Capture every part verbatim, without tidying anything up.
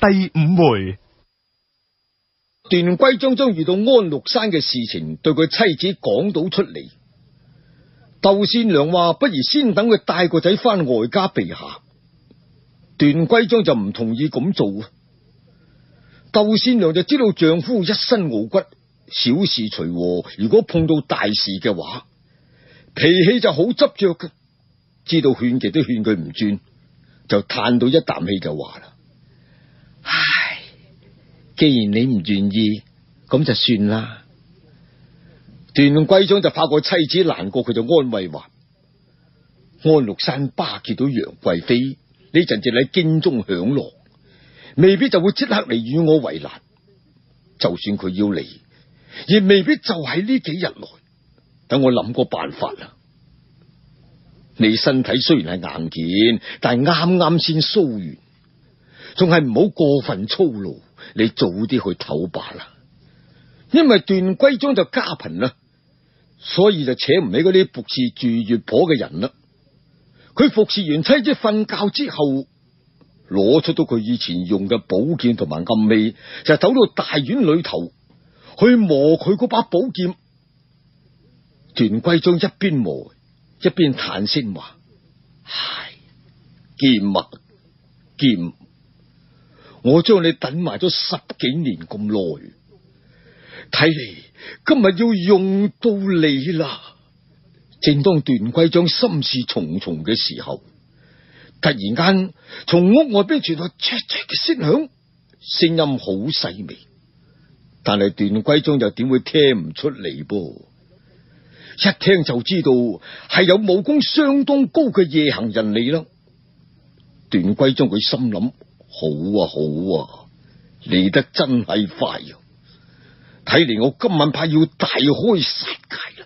第五回， 段歸章將遇到安祿山嘅事情對佢妻子講到出嚟。竇善良話不如先等佢帶個仔翻外家避下，段歸章就唔同意咁做。竇善良就知道丈夫一身傲骨，小事隨和，如果碰到大事嘅話，脾氣就好執着嘅，知道勸極都勸佢唔轉，就嘆到一啖氣就話啦：唉，既然你唔願意，咁就算啦。段歸章就怕個妻子難過，佢就安慰話：安祿山巴結到楊貴妃，呢陣就喺京中享樂，未必就會即刻嚟與我為難。就算佢要嚟，亦未必就喺呢幾日來。等我諗個辦法啦。你身體雖然係硬件，但係啱啱先蘇完，仲係唔好過分操勞。你早啲去唞罷啦。因為段歸章就家貧啦，所以就請唔起嗰啲服侍住月婆嘅人啦。佢服侍完妻子瞓覺之後，攞出到佢以前用嘅寶劍同埋暗器，就走到大院裏頭去磨佢嗰把寶劍。段歸章一邊磨一邊嘆聲話：唉，劍啊劍，我將你等埋咗十幾年咁耐，睇嚟今日要用到你啦。正當段歸章心事重重嘅時候，突然間從屋外邊傳來唰唰嘅聲響，聲音好細微，但係段歸章又點會聽唔出嚟噃？一聽就知道係有武功相當高嘅夜行人嚟啦。段歸章佢心諗：好啊好啊，嚟得真係快啊！睇嚟我今晚怕要大開殺戒啦。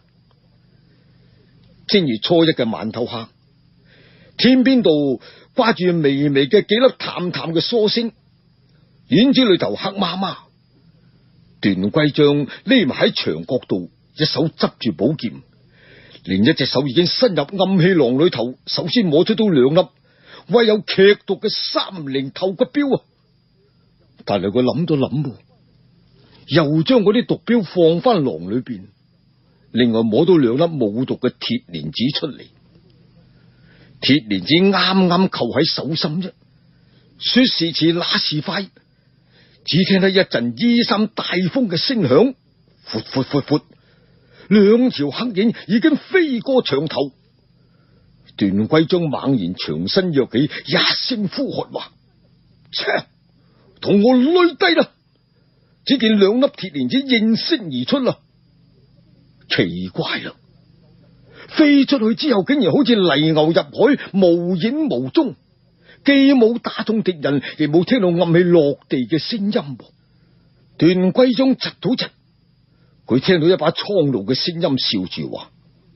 正月初一嘅晚頭黑，天邊度掛住微微嘅幾粒淡淡嘅疏星，院子裏頭黑麻麻。段歸章匿埋喺牆角度，一手執住寶劍，另一隻手已經伸入暗器囊裏頭，首先摸出到兩粒為有劇毒嘅三靈透骨鏢啊！但係佢諗都諗，又將嗰啲毒鏢放翻囊裏邊，另外摸到兩粒冇毒嘅鐵蓮子出嚟。鐵蓮子啱啱扣喺手心啫，說時遲那時快，只聽得一陣衣衫大風嘅聲響，闊闊闊闊，兩條黑影已經飛過牆頭。段歸章猛然長身躍起，一聲呼喝話：切，同我擂低啦！只見兩粒鐵蓮子應聲而出啦。奇怪啦，飛出去之後竟然好似泥牛入海，無影無蹤，既冇打中敵人，亦冇聽到暗器落地嘅聲音。段歸章窒到窒，佢聽到一把蒼老嘅聲音笑住話：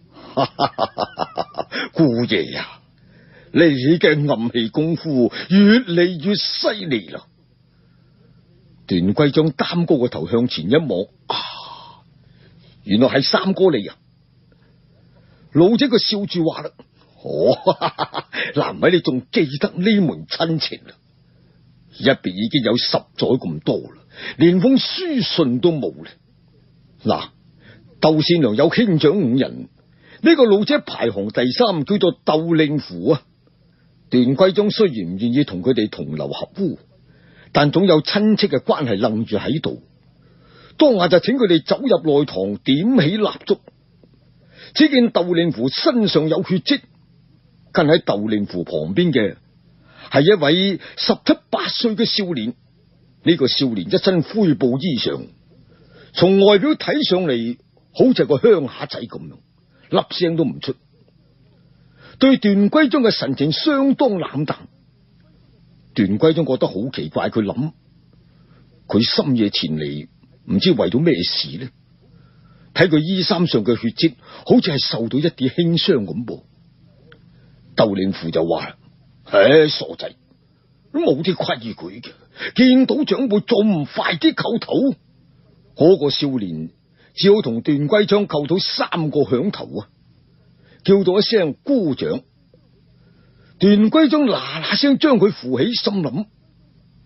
姑爺啊，你嘅暗器功夫越嚟越犀利啦！段歸章擔高個頭向前一望，啊，原來係三哥嚟啊！老者佢笑住話啦：哦，難為你仲記得呢門親情啦！一別已經有十載咁多啦，連封書信都冇咧。嗱，竇善良有兄長五人，呢、這個老者排行第三，叫做竇令符啊。段歸章雖然唔願意同佢哋同流合污，但總有親戚嘅關係楞住喺度。當下就請佢哋走入內堂，點起蠟燭。只見竇令符身上有血跡，跟喺竇令符旁邊嘅係一位十七八歲嘅少年。呢、這個少年一身灰布衣裳，從外表睇上嚟好似個鄉下仔咁樣，粒聲都唔出，對段歸章嘅神情相當冷淡。段歸章覺得好奇怪，佢諗佢深夜前嚟唔知為咗咩事呢？睇佢衣衫上嘅血跡，好似係受到一啲輕傷咁噃。竇令符就話：唉，傻仔，冇啲規矩嘅，見到長輩仲唔快啲叩頭？嗰、那個少年只好同段歸章叩到三個響頭啊，叫到一聲姑丈。段歸章嗱嗱聲將佢扶起，心諗：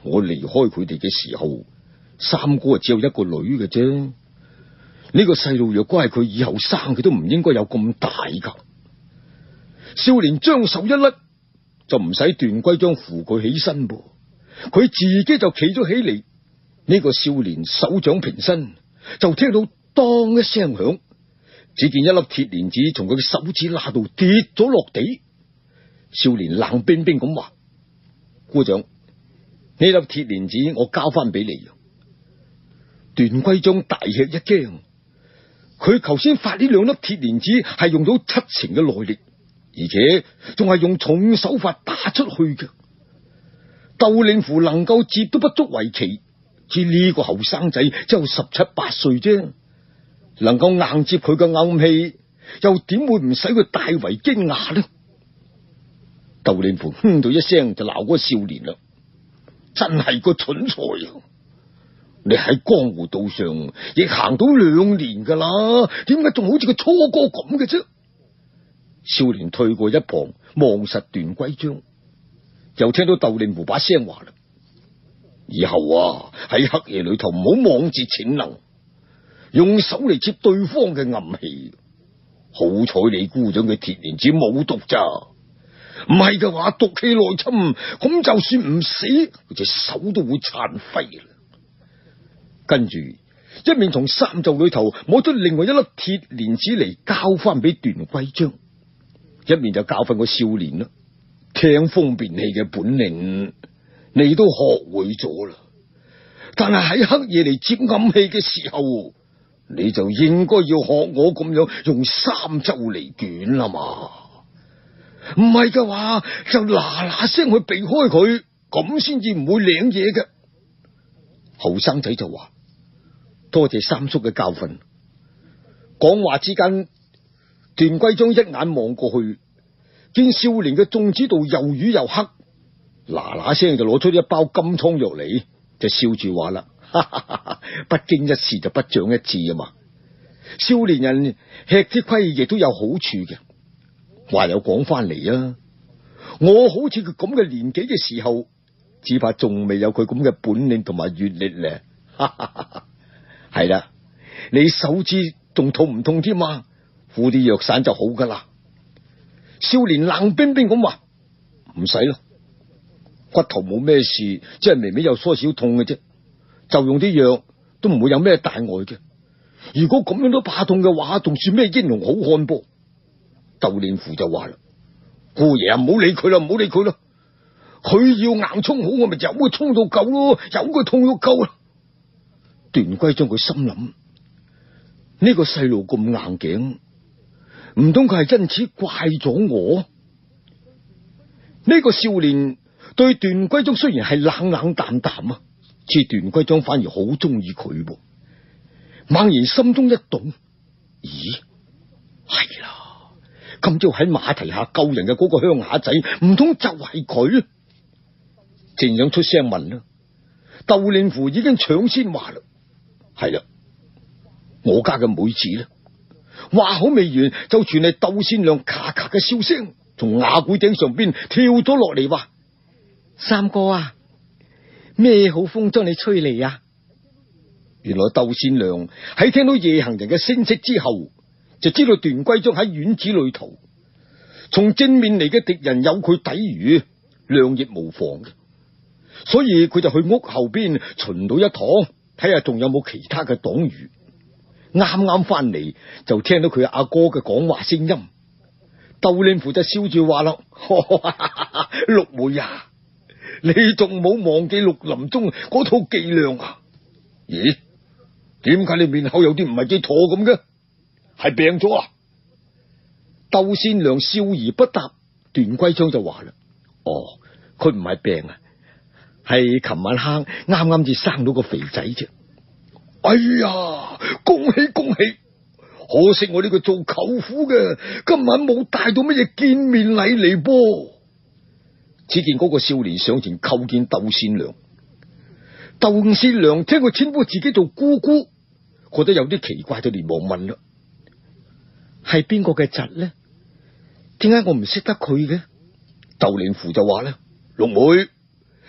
我離開佢哋嘅時候，三哥只有一個女嘅啫。呢個細路若果係佢以後生，佢都唔應該有咁大噶。少年將手一甩，就唔使段歸章扶佢起身噃，佢自己就企咗起嚟。呢個少年手掌平身，就聽到當一聲響，只見一粒鐵蓮子從佢嘅手指罅度跌咗落地。少年冷冰冰咁話：姑丈，呢粒鐵蓮子我交翻俾你。段歸章大吃一驚，佢頭先發呢兩粒鐵蓮子係用到七成嘅內力，而且仲係用重手法打出去嘅。竇令符能夠接都不足為奇，知呢個後生仔只有十七八歲啫，能夠硬接佢嘅暗器，又點會唔使佢大為驚訝呢？竇令符哼到一聲就鬧嗰個少年啦，真係個蠢材啊！你喺江湖道上亦行到兩年噶啦，點解仲好似個初哥咁嘅啫？少年退過一旁望實段歸章，又聽到竇令符把聲話啦：以後啊喺黑夜裏頭唔好妄自潛能，用手嚟接對方嘅暗器。好彩你姑丈嘅鐵蓮子冇毒咋，唔係嘅話毒氣內侵，咁就算唔死，佢隻手都會殘廢啦。跟住一面從衫袖裏頭摸出另外一粒鐵蓮子嚟交翻俾段歸章，一面就教訓個少年啦。聽風便氣嘅本領你都學會咗啦，但係喺黑夜嚟接暗器嘅時候，你就應該要學我咁樣用三周嚟捲啦嘛。唔係嘅話就嗱嗱聲去避開佢，咁先至唔會領嘢嘅。後生仔就話：多謝三叔嘅教訓。講話之間，段歸章一眼望過去，見少年嘅眾指度又瘀又黑，嗱嗱聲就攞出一包金瘡藥嚟，就笑住話啦：哈哈哈哈，不經一事就不長一智啊嘛。少年人吃啲虧亦都有好處嘅。話又講翻嚟啊，我好似佢咁嘅年紀嘅時候，只怕仲未有佢咁嘅本領同埋閱歷咧。係啦，你手指仲痛唔痛添啊？敷啲藥散就好噶啦。少年冷冰冰咁話：唔使咯，骨頭冇咩事，即係微微有疏少痛嘅啫，就用啲藥都唔會有咩大礙嘅。如果咁樣都怕痛嘅話，仲算咩英雄好漢噃？竇令符就話啦：姑爺啊，唔好理佢啦，唔好理佢啦，佢要硬衝好，我咪由佢衝到夠咯，由佢痛到夠啦。段歸章佢心諗：呢個細路咁硬頸，唔通佢係因此怪咗我？呢個少年對段歸章雖然係冷冷淡淡啊，似段歸章反而好中意佢噃。猛然心中一動，咦，係啦，今朝喺馬蹄下救人嘅嗰個鄉下仔，唔通就係佢？正想出聲問啦，竇令符已經搶先話啦：係啦，我家嘅妹子啦。話好未完，就傳嚟竇善良咔咔嘅笑聲，從瓦簋頂上邊跳咗落嚟，話：三哥啊，咩好風將你吹嚟啊？原來竇善良喺聽到夜行人嘅聲息之後，就知道段歸章喺院子裏頭，從正面嚟嘅敵人有佢抵禦，量亦無妨嘅，所以佢就去屋後邊巡到一趟，睇下仲有冇其他嘅黨羽。啱啱翻嚟就聽到佢阿哥嘅講話聲音，竇令符就笑住話啦：六妹啊，你仲冇忘記綠林中嗰套伎倆啊？咦，點解你面口有啲唔係幾妥咁嘅？係病咗啊？竇善良笑而不答，段歸章就話啦：哦，佢唔係病啊，係琴晚黑啱啱至生到個肥仔啫。哎呀，恭喜恭喜！可惜我呢個做舅父嘅今晚冇帶到乜嘢見面禮嚟噃。只見嗰個少年上前叩見竇善良，竇善良聽佢稱呼自己做姑姑，覺得有啲奇怪，就連忙問啦：係邊個嘅侄呢？點解我唔識得佢嘅？竇令符就話咧：六妹，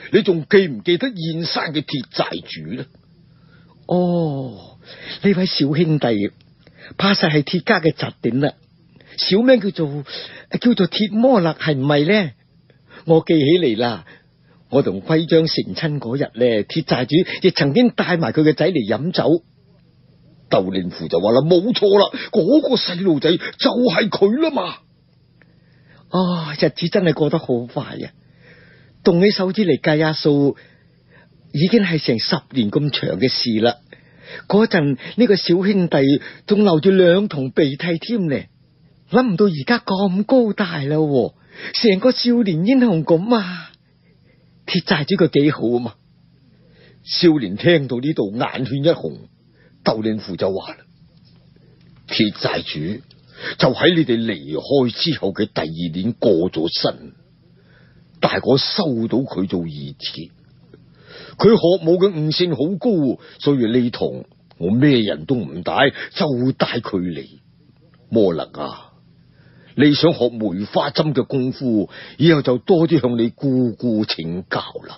你仲記唔記得燕山嘅鐵寨主呢？ 哦，呢位小兄弟怕實係鐵家嘅侄頂啦，小名叫做叫做鐵魔勒，係唔係呢？我記起嚟啦，我同徽章成親嗰日呢，鐵寨主亦曾經帶埋佢嘅仔嚟飲酒。 竇令符就話啦，冇錯啦，嗰個細路仔就係佢啦嘛。 哦，日子真係過得好快啊！動起手指嚟計下數，已經係成十年咁長嘅事啦。嗰陣呢個小兄弟仲流住兩筒鼻涕添呢，諗唔到而家咁高大啦，成個少年英雄咁啊！鐵寨主佢幾好啊嘛。 少年聽到呢度眼圈一紅，竇令符就話啦：鐵寨主就喺你哋離開之後嘅第二年過咗身，大哥收到佢做義子，佢學武嘅悟性好高，所以呢堂我咩人都唔帶，就帶佢嚟。魔勒啊，你想學梅花針嘅功夫，以後就多啲向你姑姑請教啦。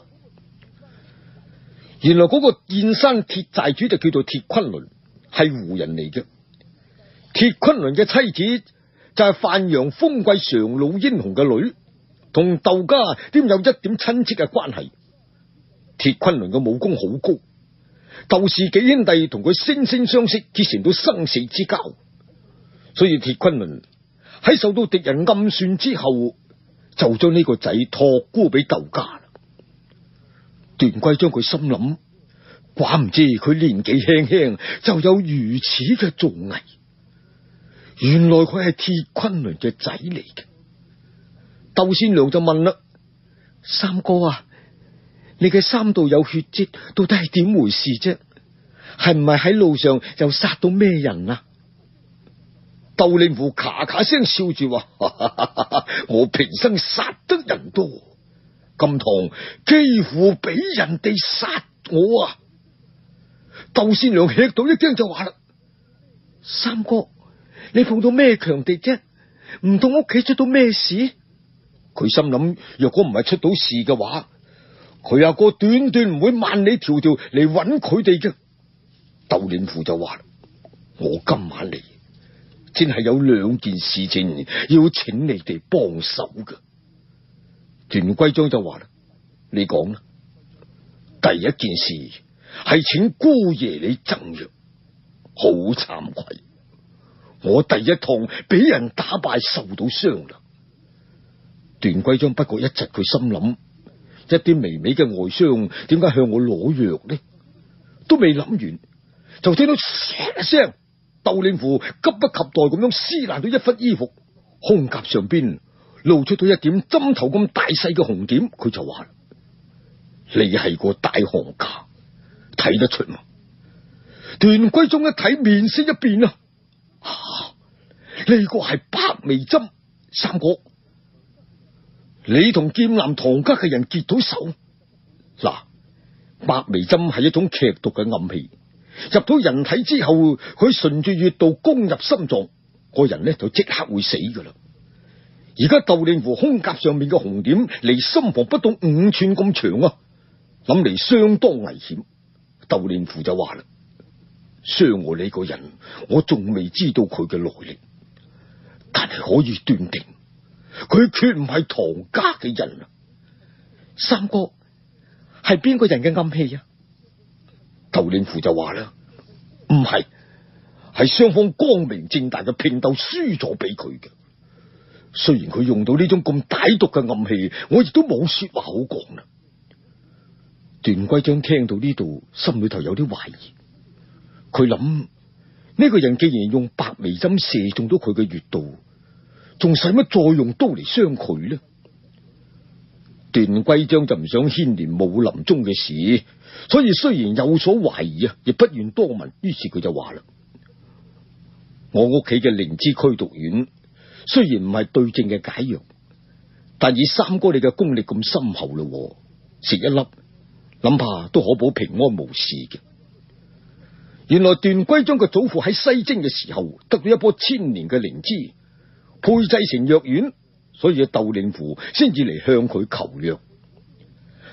原來嗰個燕山鐵寨主就叫做鐵昆崙，係胡人嚟嘅。鐵昆崙嘅妻子就係范陽封貴常老英雄嘅女，同竇家點有一點親戚嘅關係。鐵昆崙嘅武功好高，竇氏幾兄弟同佢惺惺相惜，結成到生死之交。所以鐵昆崙喺受到敵人暗算之後，就將呢個仔託孤俾竇家啦。段珪將佢心諗，寡唔知佢年紀輕輕就有如此嘅造詣，原來佢係鐵昆崙嘅仔嚟嘅。竇仙娘就問啦： 三哥啊，你嘅衫度有血跡，到底係點回事啫？係唔係喺路上又殺到咩人啊？ 竇令符咔咔聲笑住話：我平生殺得人多，今堂幾乎俾人哋殺我啊！竇仙娘吃到一驚就話啦： 三哥，你碰到咩強敵啫？唔通屋企出到咩事？ 佢心諗，若果唔係出到事嘅話，佢阿哥斷斷唔會萬里迢迢嚟揾佢哋嘅。竇令符就話啦：我今晚嚟，真係有兩件事情要請你哋幫手嘅。段珪章就話啦：你講啦。第一件事係請姑爺你贈藥，好慚愧，我第一趟俾人打敗，受到傷啦。段珪章不過一窒，佢心諗，一啲微微嘅外傷，點解向我攞藥呢？都未諗完，就聽到唰一聲，竇令符急不及待咁樣撕爛咗一忽衣服，胸甲上邊露出到一點針頭咁大細嘅紅點。佢就話：你係個大行家，睇得出嘛？段珪章一睇，面色一變啊！呢個係白眉針，三哥，你同劍南唐家嘅人結到手嗱。白眉針係一種劇毒嘅暗器，入到人體之後，佢順住穴道攻入心臟，個人呢就即刻會死噶啦。而家竇令符胸甲上面嘅紅點離心房不到五寸咁長啊，諗嚟相當危險。竇令符就話啦：傷我呢個人，我仲未知道佢嘅來歷，但係可以斷定，佢決唔係唐家嘅人啊。 三哥，係邊個人嘅暗器啊？ 竇令符就話啦：唔係，係雙方光明正大嘅拼鬥輸咗俾佢嘅。雖然佢用到呢種咁歹毒嘅暗器，我亦都冇說話好講啦。段珪章聽到呢度，心裏頭有啲懷疑。佢諗，呢個人既然用白眉針射中咗佢嘅穴道，仲使乜再用刀嚟傷佢呢？段珪章就唔想牽連武林中嘅事，所以雖然有所懷疑啊，亦不願多問。於是佢就話啦：我屋企嘅靈芝驅毒丸雖然唔係對症嘅解藥，但以三哥你嘅功力咁深厚咯，食一粒諗怕都可保平安無事嘅。原來段珪章嘅祖父喺西征嘅時候得到一棵千年嘅靈芝，配製成藥丸，所以竇令符先至嚟向佢求藥。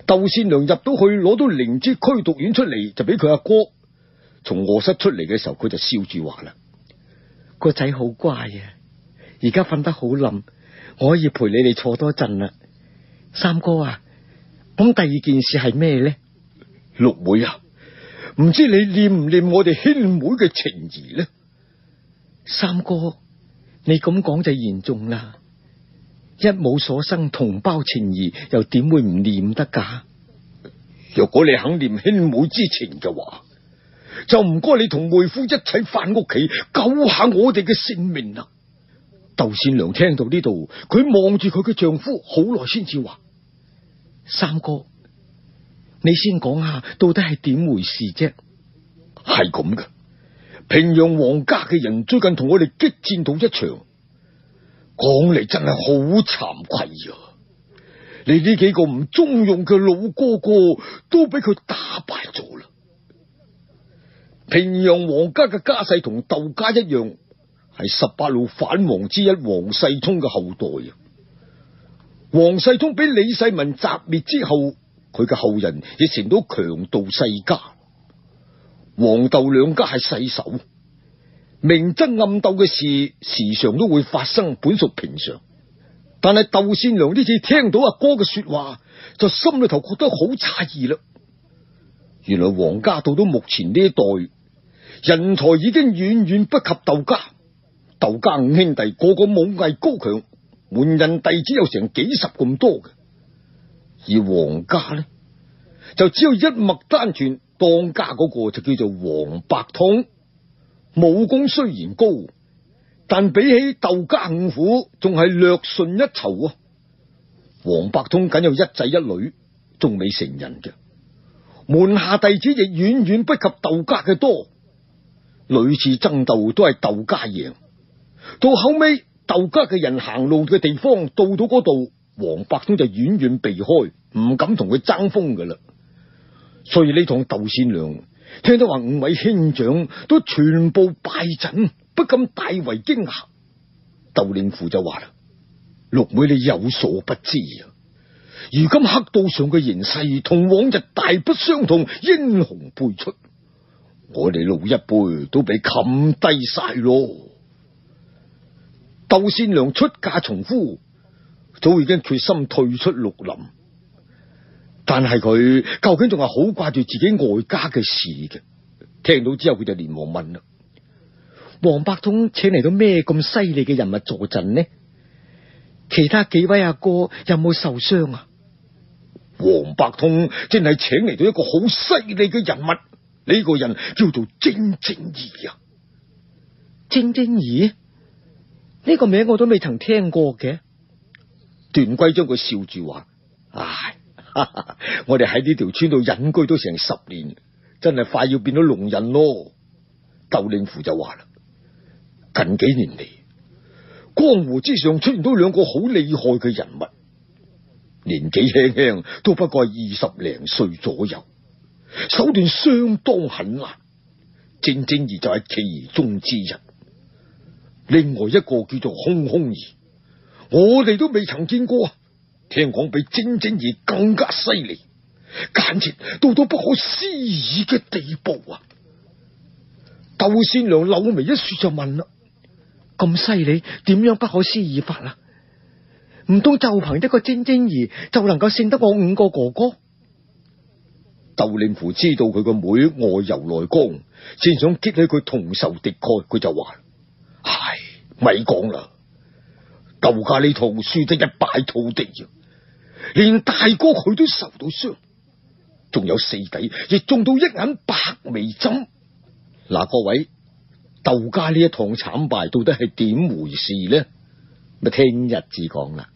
竇善良入到去，攞到靈芝驅毒丸出嚟，就俾佢阿哥。從卧室出嚟嘅時候，佢就笑住話啦： 個仔好乖啊，而家瞓得好冧，我可以陪你哋坐多陣啦。三哥啊，咁第二件事係咩呢？ 六妹啊，唔知你念唔念我哋兄妹嘅情誼呢？ 三哥，你咁講就嚴重啦。一母所生，同胞情誼，又點會唔念得噶？ 若果你肯念兄妹之情嘅話，就唔該你同妹夫一齊翻屋企救下我哋嘅性命啦。竇善良聽到呢度，佢望住佢嘅丈夫好耐先至話： 三哥，你先講下到底係點回事啫？ 係咁嘅，平陽王家嘅人最近同我哋激戰到一場，講嚟真係好慚愧啊！你呢幾個唔中用嘅老哥哥都俾佢打敗咗啦。平陽王家嘅家世同竇家一樣，係十八路反王之一王世充嘅後代啊。王世充俾李世民襲滅之後，佢嘅後人亦成到強盜世家。黃竇兩家係世仇，明爭暗鬥嘅事時常都會發生，本屬平常。但係竇善良呢次聽到阿哥嘅說話，就心裏頭覺得好詫異啦。原來黃家到到目前呢一代，人才已經遠遠不及竇家。竇家五兄弟個個武藝高強，門人弟子有成幾十咁多嘅，而黃家呢，就只有一脈單傳，當家嗰個就叫做黃伯通。武功雖然高，但比起竇家五虎，仲係略遜一籌啊。黃伯通僅有一仔一女，仲未成人嘅，門下弟子亦遠遠不及竇家嘅多。屢次爭鬥都係竇家贏，到後尾竇家嘅人行路嘅地方，到到嗰度，黃伯通就遠遠避開，唔敢同佢爭鋒噶啦。所以你同竇善良聽到話五位兄長都全部敗陣，不禁大為驚嚇。竇令符就話啦：六妹，你有所不知啊，如今黑道上嘅形勢同往日大不相同，英雄輩出，我哋老一輩都被冚低晒咯。竇善良出嫁從夫，早已經決心退出綠林，但係佢究竟仲係好掛住自己外家嘅事嘅。聽到之後，佢就連忙問啦：黃伯通請嚟到咩咁犀利嘅人物助陣呢？其他幾位阿哥有冇受傷啊？黃伯通真係請嚟到一個好犀利嘅人物，呢個人叫做精精兒啊！精精兒呢個名我都未曾聽過嘅。段珪將佢笑住話：唉，哈哈，我哋喺呢條村度隱居都成十年，真係快要變到聾人咯。竇令符就話啦：近幾年嚟，江湖之上出現到兩個好厲害嘅人物，年紀輕輕都不過係二十零歲左右，手段相當狠辣。精精兒就係其中之一。另外一個叫做空空兒，我哋都未曾見過，聽講比精精兒更加犀利，簡直到到不可思議嘅地步啊！竇善良柳眉一豎就問啦：咁犀利，點樣不可思議法啊？唔通就憑一個精精兒就能夠勝得我五個哥哥？竇令符知道佢個妹外柔內剛，先想激起佢同仇敵愾，佢就話：唉，咪講啦，竇家呢套輸得一敗塗地啊！連大哥佢都受到傷，仲有四弟亦中到一眼白眉針。嗱，各位，竇家呢一趟慘敗到底係點回事呢？咪聽日至講啦。